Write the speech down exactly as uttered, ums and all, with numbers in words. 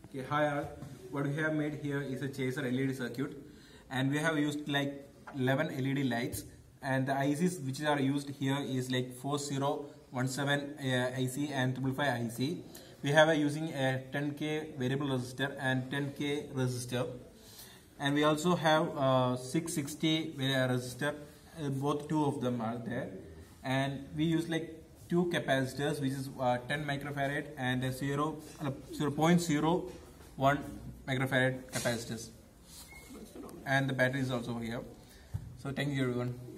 Okay, hi all. What we have made here is a chaser L E D circuit, and we have used like eleven L E D lights, and the I Cs which are used here is like four zero one seven uh, I C and five five five I C. We have uh, using a ten K variable resistor and ten K resistor, and we also have uh, six sixty resistor. Uh, both two of them are there, and we use like two capacitors, which is uh, ten microfarad and a zero uh, zero point zero one microfarad capacitors, and the battery is also here. So thank you everyone.